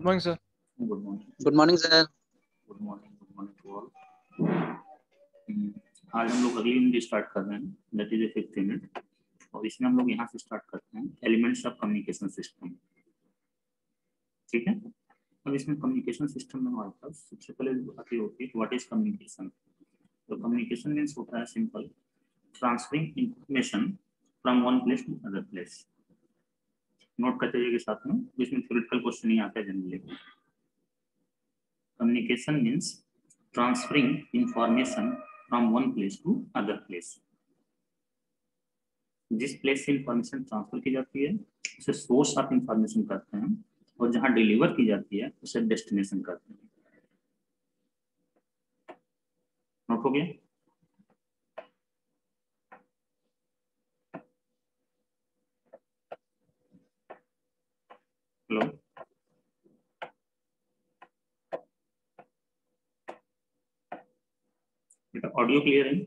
Good morning, sir. Good morning. Good morning sir. Good morning to all. आज हम लोग अगली यूनिट स्टार्ट कर रहे हैं, that is a 5th unit, और इसमें हम लोग यहाँ से स्टार्ट करते हैं एलिमेंट्स ऑफ कम्युनिकेशन सिस्टम। ठीक है, अब इसमें कम्युनिकेशन सिस्टम में हमारे पास सबसे पहले आती होती है व्हाट इज कम्युनिकेशन। तो कम्युनिकेशन मीन्स होता है simple transferring information from one place to other place. Note करते जाइए साथ में, इसमें थ्योरेटिकल क्वेश्चन नहीं आता है generally. Communication means transferring information from one place to other place. जिस प्लेस से इंफॉर्मेशन ट्रांसफर की जाती है उसे सोर्स ऑफ इंफॉर्मेशन कहते हैं, और जहां डिलीवर की जाती है उसे डेस्टिनेशन कहते हैं। नोट हो गया? हेलो, बेटा ऑडियो क्लियर है?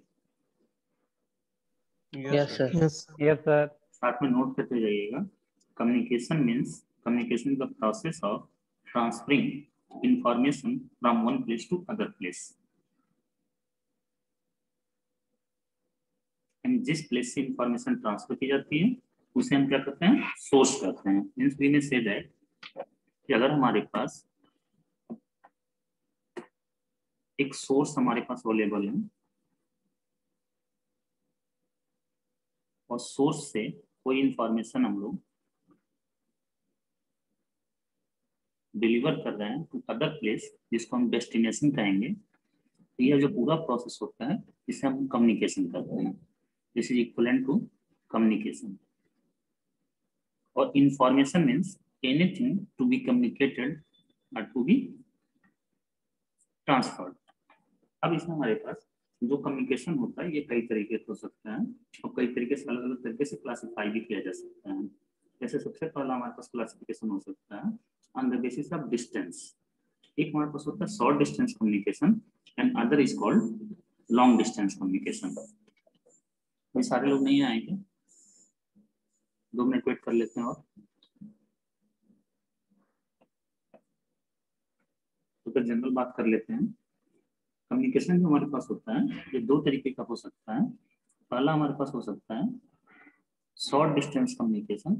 Yes sir. Yes, sir. साथ में नोट करते जाइएगा। Communication means communication is the process of transferring information from one place to other place. जिस प्लेस से इंफॉर्मेशन ट्रांसफर की जाती है उसे हम क्या करते हैं? सोर्स कहते हैं। मींस वी में से दैट कि अगर हमारे पास एक सोर्स हमारे पास अवेलेबल है और सोर्स से कोई इंफॉर्मेशन हम लोग डिलीवर कर रहे हैं टू अदर प्लेस जिसको हम डेस्टिनेशन कहेंगे, तो यह जो पूरा प्रोसेस होता है इसे हम कम्युनिकेशन करते हैं। This is equivalent to communication. और information means anything to be communicated और टू बी ट्रांसफर्ड। अब इसमें हमारे पास जो कम्युनिकेशन होता है ये कई तरीके से हो सकता है और कई तरीके से अलग अलग तरीके से क्लासिफाई भी किया जा सकता है। जैसे सबसे पहला हमारे पास क्लासिफिकेशन हो सकता है on the basis of distance. एक हमारे पास होता है short distance communication and other is called long distance communication. ये सारे लोग नहीं आएंगे, 2 मिनट वेट कर लेते हैं और तो फिर जनरल बात कर लेते हैं। कम्युनिकेशन जो हमारे पास होता है ये 2 तरीके का हो सकता है। पहला हमारे पास हो सकता है short distance communication,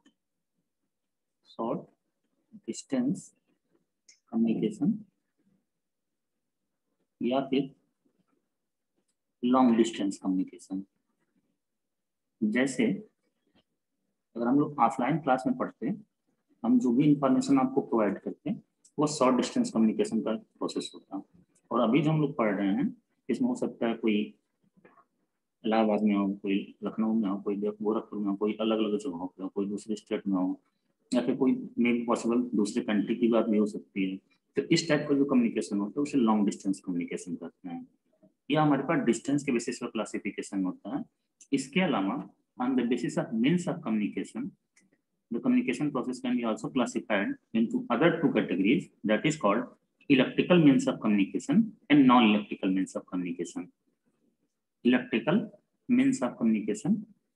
short distance communication, या फिर लॉन्ग डिस्टेंस कम्युनिकेशन। जैसे अगर हम लोग ऑफलाइन क्लास में पढ़ते हैं, हम जो भी इंफॉर्मेशन आपको प्रोवाइड करते हैं वो शॉर्ट डिस्टेंस कम्युनिकेशन का प्रोसेस होता है। और अभी जो हम लोग पढ़ रहे हैं इसमें हो सकता है कोई इलाहाबाद में हो, कोई लखनऊ में हो, कोई गोरखपुर में हो, कोई अलग अलग जगहों पे हो, कोई दूसरे स्टेट में हो, या फिर कोई मे बी पॉसिबल दूसरे कंट्री की बात भी हो सकती है। तो इस टाइप का जो कम्युनिकेशन होता है उसे लॉन्ग डिस्टेंस कम्युनिकेशन कहते हैं। यह हमारे पास डिस्टेंस के बेसिस पर क्लासिफिकेशन होता है। इसके अलावा on the basis of means of communication the communication process can be also classified into other 2 categories, that is called electrical means of communication and non-electrical means of communication. Electrical means of communication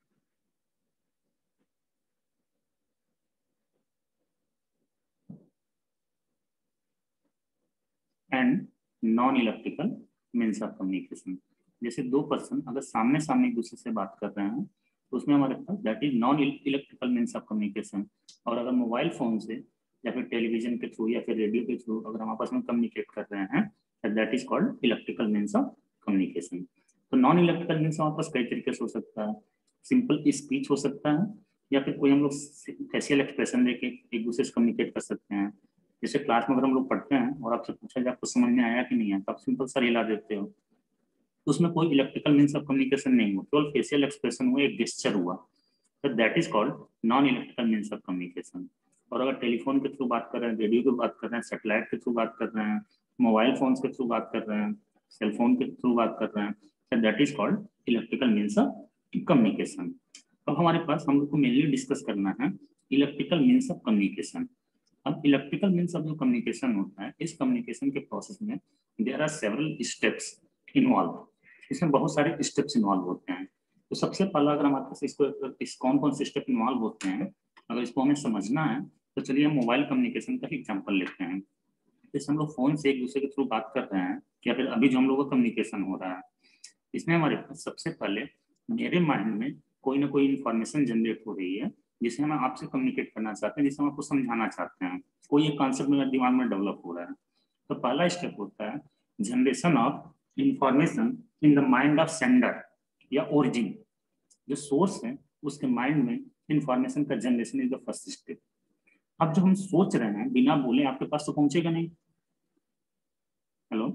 and non-electrical means of communication. जैसे 2 person अगर सामने सामने एक दूसरे से बात कर रहे हैं तो उसमें हमारे पास that is non electrical means of communication. और अगर मोबाइल फोन से या फिर टेलीविजन के थ्रू या फिर रेडियो के थ्रू अगर हम आपस में कम्युनिकेट कर रहे हैं that is called electrical means of communication. तो नॉन इलेक्ट्रिकल मीन्स हमारे पास कई तरीके से हो सकता है। सिंपल स्पीच हो सकता है, या फिर कोई हम लोग फेशियल एक्सप्रेशन देके एक दूसरे से कम्युनिकेट कर सकते हैं। जैसे क्लास में अगर हम लोग पढ़ते हैं और आपसे पूछा जाए आपको समझ में आया कि नहीं आया, तो आप सिंपल सा हिला देते हो, तो उसमें कोई इलेक्ट्रिकल मीन्स ऑफ कम्युनिकेशन नहीं हुआ, केवल फेशियल एक्सप्रेशन हुआ, एक गेस्चर हुआ, तो that is called non electrical means of communication. और अगर टेलीफोन के थ्रू बात कर रहे हैं, रेडियो की बात कर रहे हैं, सैटेलाइट के थ्रू बात कर रहे हैं, मोबाइल फोन के थ्रू बात कर रहे हैं, सेलफोन के थ्रू बात कर रहे हैं, तो that is called electrical means of communication. अब हमारे पास हम लोग को मेनली डिस्कस करना है इलेक्ट्रिकल मीन्स ऑफ कम्युनिकेशन। अब इलेक्ट्रिकल मीन्स ऑफ जो कम्युनिकेशन होता है, इस कम्युनिकेशन के प्रोसेस में there are several steps involve. इसमें बहुत सारे स्टेप्स इन्वॉल्व होते हैं। तो सबसे पहला अगर हमारे पास इसको कौन कौन से स्टेप इन्वॉल्व होते हैं, अगर इसको हमें समझना है तो चलिए हम मोबाइल कम्युनिकेशन का एग्जाम्पल लेते हैं। जैसे हम लोग फोन से एक दूसरे के थ्रू बात कर रहे हैं या फिर अभी जो हम लोग का कम्युनिकेशन हो रहा है, इसमें हमारे पास सबसे पहले मेरे माइंड में कोई ना कोई इन्फॉर्मेशन जनरेट हो रही है जिसे हम आपसे कम्युनिकेट करना चाहते हैं, जिसे हम आपको समझाना चाहते हैं। कोई एक कॉन्सेप्ट मेरे दिमाग में डेवलप हो रहा है। तो पहला स्टेप होता है generation of information in the mind of sender या ओरिजिन। जो सोर्स है उसके माइंड में इंफॉर्मेशन का generation is the first step. अब जो हम सोच रहे हैं बिना बोले आपके पास तो पहुंचेगा नहीं। Hello.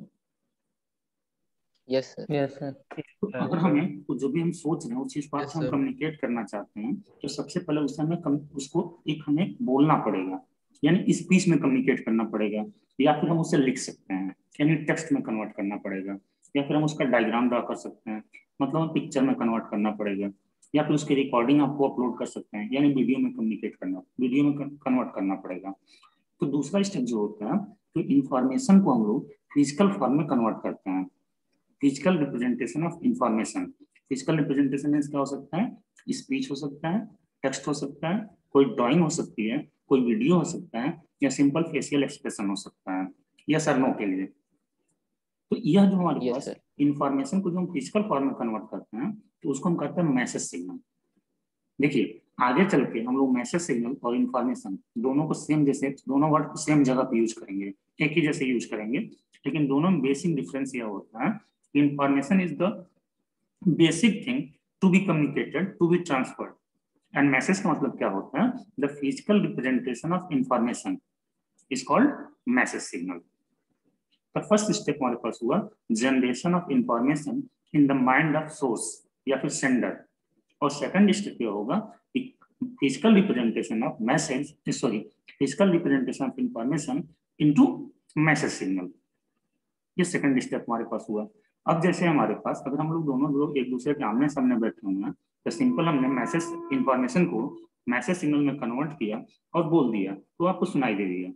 Yes sir. Yes sir. तो अगर हमें तो जो भी हम सोच रहे हैं उस चीज को यस आपसे हम सर। कम्युनिकेट करना चाहते हैं, तो सबसे पहले उसे उसको एक हमें बोलना पड़ेगा, यानी स्पीच में कम्युनिकेट करना पड़ेगा, या फिर हम उसे लिख सकते हैं यानी टेक्स्ट में कन्वर्ट करना पड़ेगा, या फिर हम उसका डायग्राम ड्रा कर सकते हैं, मतलब हम पिक्चर में कन्वर्ट करना पड़ेगा, या फिर उसकी रिकॉर्डिंग आपको अपलोड कर सकते हैं, यानी वीडियो में कम्युनिकेट करना, वीडियो में कन्वर्ट करना पड़ेगा। तो दूसरा स्टेप जो होता है तो इंफॉर्मेशन को हम लोग फिजिकल फॉर्म में कन्वर्ट करते हैं। Physical representation of information. Physical representation means क्या हो सकता है? स्पीच हो सकता है, टेक्स्ट हो सकता है, कोई ड्राइंग हो सकती है, कोई वीडियो हो सकता है, या सिंपल फेशियल एक्सप्रेशन हो सकता है, या सर नो के लिए। तो यह जो हमारे यस पास सर। इंफॉर्मेशन को जो हम फिजिकल फॉर्म में कन्वर्ट करते हैं तो उसको हम कहते हैं मैसेज सिग्नल। देखिए आगे चल के हम लोग मैसेज सिग्नल और इंफॉर्मेशन दोनों को सेम, जैसे दोनों वर्ड सेम जगह पे यूज करेंगे, एक ही जैसे यूज करेंगे, लेकिन दोनों में बेसिक डिफरेंस यह होता है information is the basic thing to be communicated, to be transferred, and message का मतलब क्या होता है? The physical representation of information is called message signal. तो फर्स्ट स्टेप हमारे पास हुआ generation of information in the mind of source या फिर सेंडर, और सेकंड स्टेप ये होगा physical representation of message, sorry physical representation of information into message signal. ये सेकंड स्टेप हमारे पास हुआ। अब जैसे हमारे पास अगर हम लोग दोनों लोग एक दूसरे के आमने सामने बैठे हुए हैं तो सिंपल हमने मैसेज इंफॉर्मेशन को मैसेज सिग्नल में कन्वर्ट किया और बोल दिया तो आपको सुनाई दे दिया।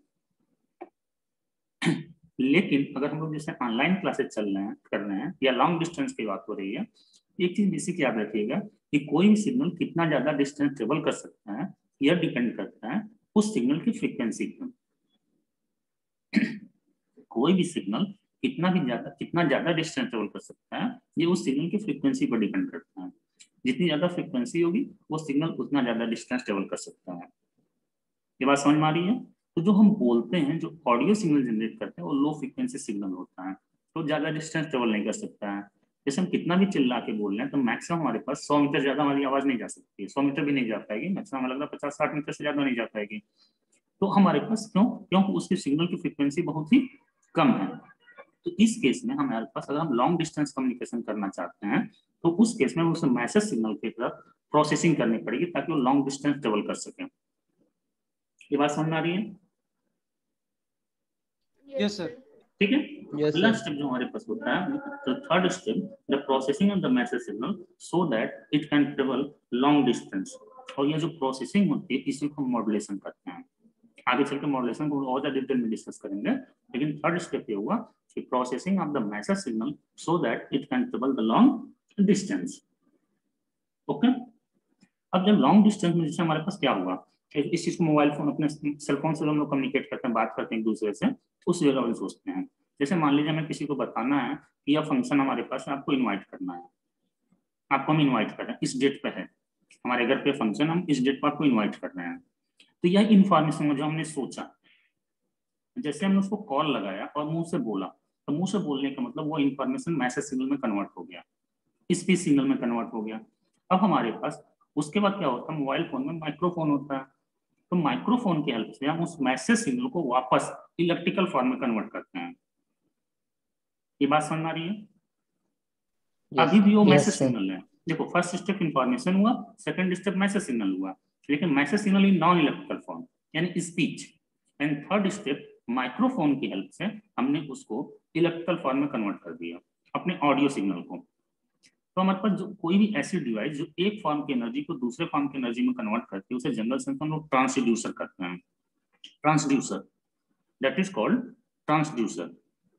लेकिन अगर हम लोग जैसे ऑनलाइन क्लासेस चल रहे हैं कर रहे हैं या लॉन्ग डिस्टेंस की बात हो रही है, एक चीज बेसिक याद रखिएगा कि कोई भी सिग्नल कितना ज्यादा डिस्टेंस ट्रेवल कर सकता है यह डिपेंड करता है उस सिग्नल की फ्रीक्वेंसी पर। कोई भी सिग्नल कितना ज्यादा डिस्टेंस ट्रेवल कर सकता है ये उस सिग्नल की फ्रीक्वेंसी पर डिपेंड करता है। जितनी ज्यादा फ्रीक्वेंसी होगी वो सिग्नल उतना ज्यादा डिस्टेंस ट्रेवल कर सकता है। ये बात समझ में आ रही है? तो जो हम बोलते हैं, जो ऑडियो सिग्नल जनरेट करते हैं वो लो फ्रीक्वेंसी सिग्नल होता है, तो ज्यादा डिस्टेंस ट्रेवल नहीं कर सकता है। जैसे हम कितना भी चिल्ला के बोल रहे हैं तो मैक्सिमम हमारे पास 100 मीटर ज्यादा हमारी आवाज नहीं जा सकती है, 100 मीटर भी नहीं जा पाएगी, मैक्सिमम लगता है 50-60 मीटर से ज्यादा नहीं जा पाएगी। तो हमारे पास क्योंकि उसकी सिग्नल की फ्रीक्वेंसी बहुत ही कम है। तो इस केस में हमारे पास अगर हम लॉन्ग डिस्टेंस कम्युनिकेशन करना चाहते हैं तो उस केस में उसे मैसेज सिग्नल की तरफ प्रोसेसिंग करनी पड़ेगी ताकि वो लॉन्ग डिस्टेंस ट्रेवल कर सके। ये बात समझ में आ रही है? Yes sir. ठीक है। यस अगला सर। स्टेप जो हमारे पास होता है तो third step the processing of the message signal so that it can travel long distance. और ये जो प्रोसेसिंग होती है इसी को मॉड्यूलेशन करते हैं। आगे चल के मॉड्यूलेशन को और ज्यादा डिटेल में डिस्कस करेंगे, लेकिन थर्ड स्टेप ये हुआ कि processing of the message signal so that it can travel the long distance. Okay. अब जब लॉन्ग डिस्टेंस में जैसे हमारे पास क्या हुआ, इस चीज को मोबाइल फोन अपने सेल फोन से हम लोग कम्युनिकेट करते हैं, बात करते हैं एक दूसरे से, उस जगह में सोचते हैं। जैसे मान लीजिए हमें किसी को बताना है कि यह फंक्शन हमारे पास है, आपको इन्वाइट करना है, आपको हम इन्वाइट कर रहे हैं, इस डेट पे है हमारे घर पे फंक्शन, हम इस डेट पर आपको इन्वाइट कर रहे हैं। तो यह इन्फॉर्मेशन जो हमने सोचा, जैसे हमने उसको कॉल लगाया और मुंह से बोला, तो मुंह से बोलने का मतलब वो इन्फॉर्मेशन मैसेज सिग्नल में कन्वर्ट हो गया, स्पीच सिग्नल में कन्वर्ट हो गया। अब हमारे पास उसके बाद क्या होता है, मोबाइल फोन में माइक्रोफोन होता है, तो माइक्रोफोन की हेल्प से हम उस मैसेज सिग्नल को वापस इलेक्ट्रिकल फॉर्म में कन्वर्ट करते हैं। ये बात समझ आ रही है? अभी भी वो मैसेज सिग्नल है। देखो फर्स्ट स्टेप इंफॉर्मेशन हुआ, सेकंड स्टेप मैसेज सिग्नल हुआ, लेकिन message signal in non electrical form यानी speech, and third step microphone की हेल्प से हमने उसको इलेक्ट्रिकल फॉर्म में कन्वर्ट कर दिया अपने ऑडियो सिग्नल को। तो हमारे पास जो कोई भी ऐसी डिवाइस जो एक फॉर्म की एनर्जी को दूसरे फॉर्म की एनर्जी में कन्वर्ट करती है उसे जनरल सेंस में हम लोग ट्रांसड्यूसर करते हैं। Transducer, that is called transducer.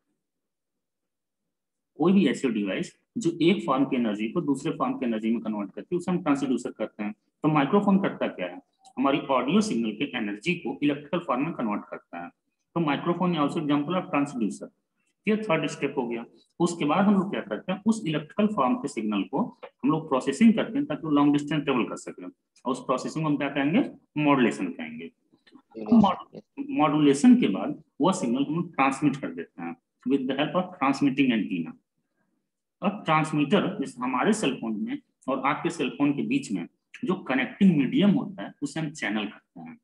कोई भी ऐसी डिवाइस जो एक फॉर्म की एनर्जी को दूसरे फॉर्म की एनर्जी में कन्वर्ट करती है उसे हम ट्रांसड्यूसर करते हैं। तो माइक्रोफोन करता क्या है, हमारी ऑडियो सिग्नल के एनर्जी को इलेक्ट्रिकल फॉर्म में कन्वर्ट करता है। तो microphone also example of transducer. ये थर्ड स्टेप हो गया। उसके बाद हम लोग क्या करते हैं, उस इलेक्ट्रिकल फॉर्म के सिग्नल को हम लोग प्रोसेसिंग करते हैं ताकि वो लॉन्ग डिस्टेंस ट्रेवल कर सके। और उस प्रोसेसिंग को हम क्या कहेंगे, मॉड्यूलेशन कहेंगे। मॉड्यूलेशन के बाद वह सिग्नल हम ट्रांसमिट कर देते हैं with the help of transmitting antenna. अब ट्रांसमीटर जैसे हमारे सेलफोन में और आपके सेलफोन के बीच में जो कनेक्टिंग मीडियम होता है उसे हम चैनल कहते हैं।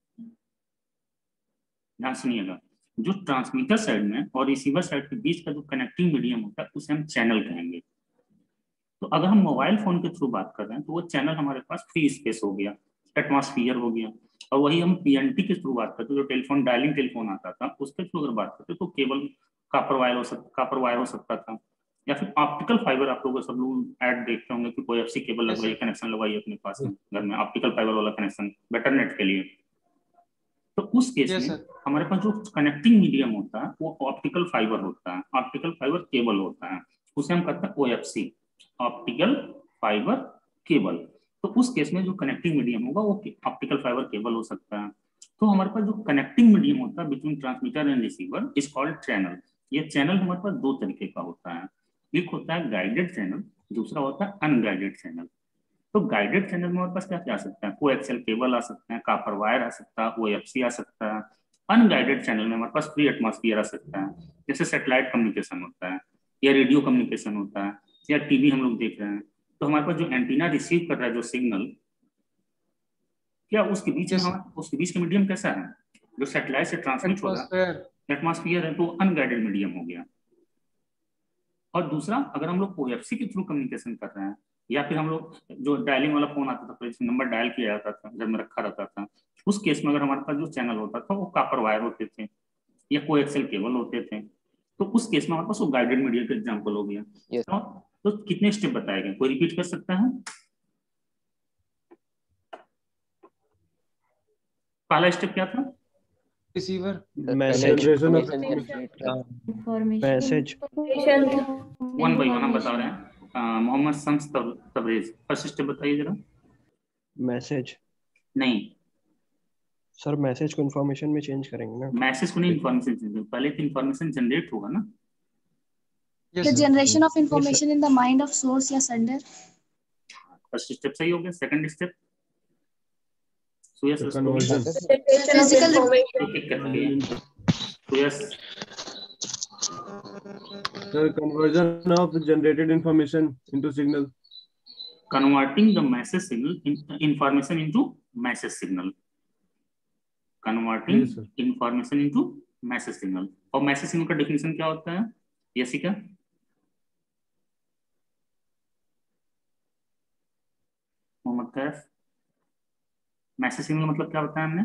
ध्यान सुनिएगा, जो ट्रांसमीटर साइड में और रिसीवर साइड के बीच का जो कनेक्टिंग मीडियम होता है उसे हम चैनल कहेंगे। तो अगर हम मोबाइल फोन के थ्रू बात कर रहे हैं तो वो चैनल हमारे पास फ्री स्पेस हो गया, एटमॉस्फेयर हो गया। और वही हम पीएनटी के थ्रू बात करते, जो टेलीफोन डायलिंग टेलीफोन आता था उसके थ्रू अगर बात करते तो केवल कॉपर वायर हो सकता था, या फिर ऑप्टिकल फाइबर। आप लोग सब लोग ऐड देखते होंगे कि कोई एफसी केबल लगवाइए, कनेक्शन लगवाइए अपने पास में घर में, ऑप्टिकल फाइबर वाला कनेक्शन बेटर नेट के लिए। तो उस केस में हमारे पास जो कनेक्टिंग मीडियम होता है वो ऑप्टिकल फाइबर होता है, ऑप्टिकल फाइबर केबल होता है, उसे हम कहते हैं ओएफसी, ऑप्टिकल फाइबर केबल। तो उस केस में जो कनेक्टिंग मीडियम होगा वो ऑप्टिकल फाइबर केबल हो सकता है। तो हमारे पास जो कनेक्टिंग मीडियम होता है between transmitter and receiver is called channel. ये चैनल हमारे पास दो तरीके का होता है, एक होता है गाइडेड चैनल, दूसरा होता है अनगाइडेड चैनल। तो गाइडेड चैनल में हमारे पास क्या क्या आ सकता है, कोएक्सियल केबल आ सकते हैं, कॉपर वायर आ सकता है, ओएफसी आ सकता है। अनगाइडेड चैनल में हमारे पास फ्री एटमॉस्फेयर आ सकता है, जैसे सैटेलाइट कम्युनिकेशन होता है या रेडियो कम्युनिकेशन होता है या टीवी हम लोग देख रहे हैं। तो हमारे पास जो एंटीना रिसीव कर रहा है जो सिग्नल, क्या उसके बीच में उसके बीच का मीडियम कैसा है, जो सैटेलाइट से ट्रांसमिट हो रहा है एटमॉस्फेयर है, तो अनगाइडेड मीडियम हो गया। और दूसरा, अगर हम लोग ओएफसी के थ्रू कम्युनिकेशन कर रहे हैं या फिर हम लोग जो डायलिंग वाला फोन आता था, नंबर डायल किया जाता था घर में रखा रहता था, उस केस में अगर हमारे पास जो चैनल होता था वो कॉपर वायर होते थे या कोएक्सियल केबल होते थे, तो उस केस में हमारे पास वो गाइडेड मीडिया का एग्जाम्पल हो गया। तो कितने स्टेप बताए गए, कोई रिपीट कर सकता है? पहला स्टेप क्या था? Receiver message one by one हम बता रहे हैं। मोहम्मद शम्स तबरेज, फर्स्ट स्टेप बताइए जरा। मैसेज नहीं सर, मैसेज को इन्फॉर्मेशन में चेंज करेंगे ना। मैसेज को नहीं, इन्फॉर्मेशन चेंज, पहले तो इन्फॉर्मेशन जनरेट होगा ना। The generation of information in the mind of source या sender। फर्स्ट स्टेप सही हो गया। सेकंड स्टेप सुयस conversion physical Sir, conversion of generated information into signal. Converting the message signal information into message signal. Converting information into message signal। और message signal का definition क्या होता है यसिका? मोहम्मद कैफ, मैसेज सिग्नल मतलब क्या बताया हमने?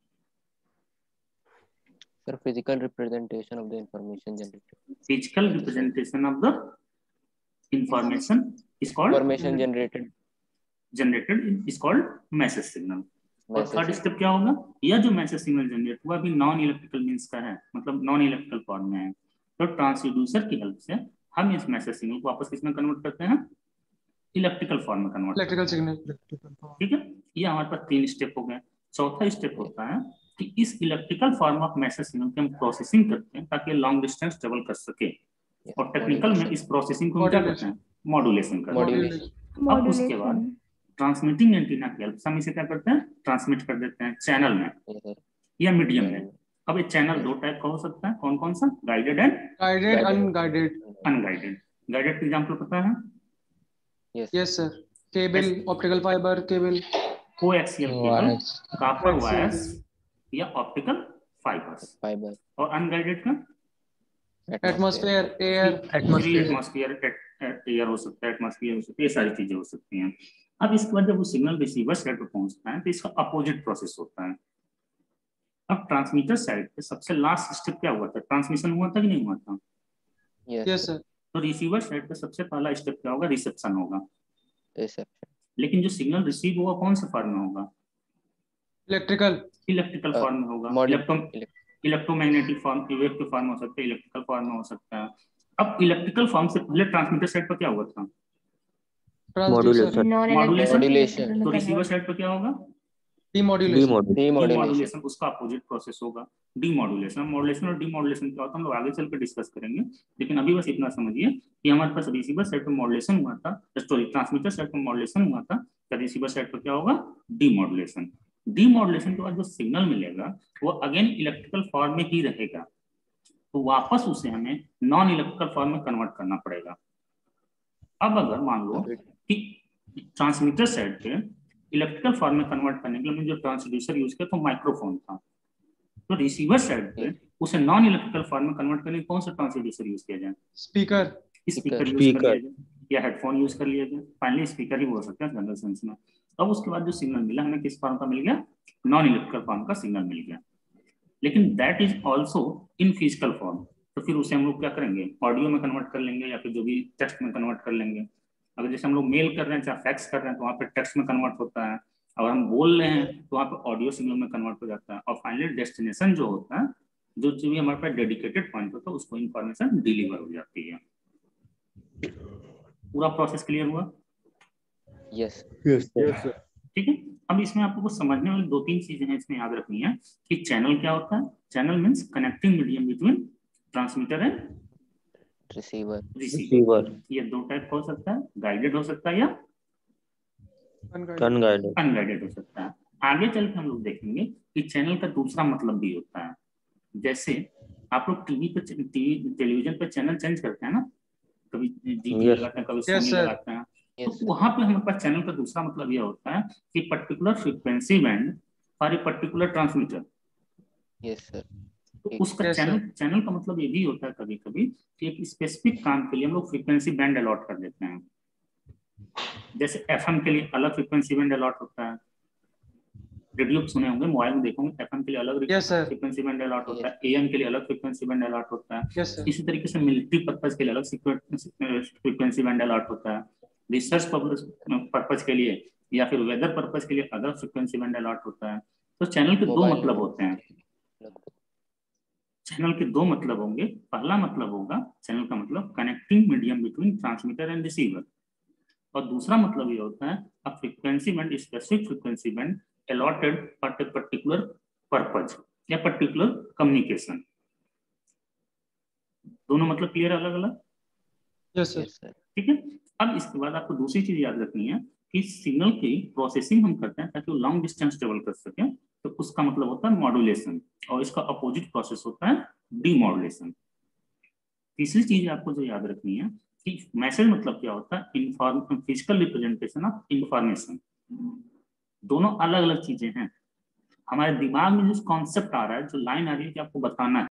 Sir, physical representation of the information generated. Physical representation of the information is called information generated is called message signal। और थर्ड स्टेप क्या होगा, यह जो मैसेज सिग्नल जनरेट हुआ अभी नॉन इलेक्ट्रिकल मींस का है, मतलब नॉन इलेक्ट्रिकल फॉर्म में है, तो ट्रांसड्यूसर की हेल्प से हम इस मैसेज सिग्नल को वापस किसमें कन्वर्ट करते हैं, इलेक्ट्रिकल फॉर्म में कन्वर्ट, इलेक्ट्रिकल सिग्नल। ठीक है, ये हमारे पास 3 स्टेप हो गए। चौथा स्टेप होता है कि इस electrical form of message signal की हम प्रोसेसिंग करते हैं ताकि लॉन्ग डिस्टेंस ट्रेवल कर सके। और टेक्निकल में इस प्रोसेसिंग को क्या कहते हैं, मॉड्यूलेशन करते हैं। अब उसके बाद ट्रांसमिटिंग एंटीना की हेल्प से हम इसे क्या करते हैं, ट्रांसमिट कर देते हैं चैनल में या मीडियम में। अब ये चैनल 2 टाइप का हो सकता है, कौन कौन सा? Guided and unguided. गाइडेड का एग्जांपल पता है? Yes sir, cable, optical fibre cable, coaxial cable, copper wires या ऑप्टिकल फाइबर्स। और अनगाइडेड का एटमॉस्फेयर, एयर हो सकता है, एटमॉस्फेयर हो सकता है, ये सारी चीजें हो सकती हैं। अब इसके बाद जब वो सिग्नल रिसीवर साइड पर पहुंचता है तो इसका अपोजिट प्रोसेस होता है। अब ट्रांसमीटर साइड पे सबसे लास्ट स्टेप क्या हुआ था, ट्रांसमिशन हुआ था कि नहीं हुआ था? Yes sir. तो रिसीवर साइड पे सबसे पहला स्टेप क्या होगा, रिसेप्शन होगा। लेकिन जो सिग्नल रिसीव होगा कौन से फॉर्म में होगा? इलेक्ट्रिकल फॉर्म में होगा। इलेक्ट्रोमैग्नेटिक फॉर्म, वेव के फॉर्म हो सकता है, इलेक्ट्रिकल फॉर्म में हो सकता है। अब इलेक्ट्रिकल फॉर्म से पहले ट्रांसमीटर साइड पर क्या हुआ था? मॉड्यूलेशन। तो रिसीवर साइड पर क्या होगा? Demodulation. डीमॉड्यूलेशन उसका अपोजिट प्रोसेस होगा डीमॉड्यूलेशन। मॉड्यूलेशन और डीमॉड्यूलेशन क्या होता है हम लोग आगे चल कर डिस्कस करेंगे, लेकिन अभी बस इतना समझिए कि हमारे पास रिसीवर साइड पर मॉड्यूलेशन हुआ था, सॉरी ट्रांसमीटर साइड पर मॉड्यूलेशन हुआ था, तो रिसीवर साइड पर क्या होगा डीमॉड्यूलेशन। डीमॉड्यूलेशन के बाद जो सिग्नल मिलेगा वो अगेन इलेक्ट्रिकल फॉर्म में ही रहेगा, तो वापस उसे हमें नॉन इलेक्ट्रिकल फॉर्म में कन्वर्ट करना पड़ेगा। अब अगर मान लो कि ट्रांसमीटर साइड पे इलेक्ट्रिकल फॉर्म में कन्वर्ट करने के लिए जो ट्रांसड्यूसर यूज किया तो माइक्रोफोन था, तो रिसीवर साइड पे उसे नॉन इलेक्ट्रिकल फॉर्म में कन्वर्ट करने कौन सा ट्रांसड्यूसर यूज किया जाए? स्पीकर यूज कर लिया जाए या हेडफोन यूज कर लिया जाए, फाइनली स्पीकर ही बोल सकते हैं जनरल सेंस में। अब उसके बाद जो सिग्नल मिला हमें किस फॉर्म का मिल गया? नॉन इलेक्ट्रिकल फॉर्म का सिग्नल मिल गया, लेकिन that is also in physical form. तो फिर उसे हम लोग क्या करेंगे? ऑडियो में कन्वर्ट कर लेंगे या फिर जो भी टेक्स्ट में कन्वर्ट कर लेंगे। अगर जैसे हम लोग मेल कर रहे हैं चाहे फैक्स कर रहे हैं तो वहाँ पे टेक्स्ट में कन्वर्ट होता है, अगर हम बोल रहे हैं तो वहाँ पे ऑडियो सिग्नल में कन्वर्ट हो जाता है, और फाइनली डेस्टिनेशन जो होता है, जो भी हमारे पास डेडिकेटेड पॉइंट होता है उसको इन्फॉर्मेशन डिलीवर हो जाती है। पूरा प्रोसेस क्लियर हुआ? यस ठीक है। अब इसमें आपको कुछ समझने वाली 2-3 चीजें हैं इसमें याद रखनी है कि चैनल क्या होता है। Channel means connecting medium between transmitter and receiver. ये 2 टाइप हो सकता है, गाइडेड हो सकता है या अनगाइडेड हो सकता है। आगे चल के हम लोग देखेंगे कि चैनल का दूसरा मतलब भी होता है। जैसे आप लोग टेलीविजन पे चैनल चेंज करते हैं ना, कभी DT लगाते हैं, कभी सोनी लगाते हैं, तो वहां पे हमारे पास चैनल का दूसरा मतलब यह होता है कि particular frequency band for a particular transmitter. Yes sir. तो उसका चैनल का मतलब ये भी होता है कभी कभी कि एक स्पेसिफिक काम के लिए हम लोग फ्रीक्वेंसी बैंड अलॉट कर देते हैं। जैसे FM के लिए अलग फ्रीक्वेंसी बैंड अलॉट होता है, रेडियो सुने होंगे, मोबाइल में देखोगे FM के लिए अलग फ्रीक्वेंसी बैंड अलॉट होता है, AM के लिए अलग फ्रीक्वेंसी बैंड अलॉट होता है। इसी तरीके से मिलिट्री पर्पज के लिए अलग फ्रीक्वेंसी बैंड अलॉट होता है, रिसर्च पर्पज के लिए या फिर वेदर पर्पज के लिए अलग फ्रीक्वेंसी बैंड अलॉट होता है। तो चैनल के 2 मतलब होते हैं। चैनल के 2 मतलब होंगे। पहला मतलब होगा चैनल का मतलब connecting medium between transmitter and receiver, और दूसरा मतलब ये होता है a frequency band, specific frequency band allotted for a particular purpose या पर्टिकुलर कम्युनिकेशन। दोनों मतलब क्लियर अलग अलग? Yes sir. ठीक है। अब इसके बाद आपको दूसरी चीज याद रखनी है कि सिग्नल की प्रोसेसिंग हम करते हैं ताकि वो लॉन्ग डिस्टेंस ट्रेवल कर सके, तो उसका मतलब होता है मॉड्यूलेशन, और इसका अपोजिट प्रोसेस होता है डीमॉड्यूलेशन। तीसरी चीज आपको जो याद रखनी है कि मैसेज मतलब क्या होता है? Physical representation of information. दोनों अलग अलग चीजें हैं। हमारे दिमाग में जो कॉन्सेप्ट आ रहा है, जो लाइन आ रही है कि आपको बताना है,